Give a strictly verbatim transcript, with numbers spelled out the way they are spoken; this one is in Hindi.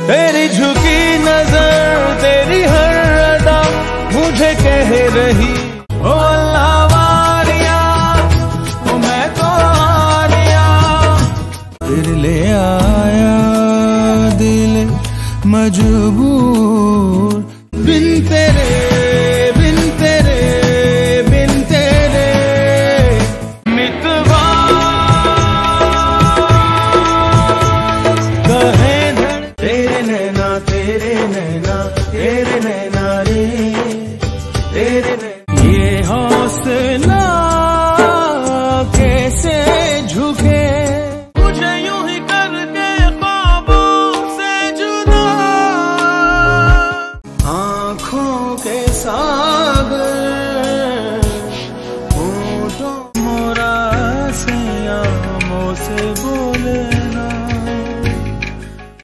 तेरी झुकी नजर तेरी हर अदा मुझे कह रही ओ अल्लाह वारिया ओ मैं तो आरिया। फिर ले आया दिल मजबूर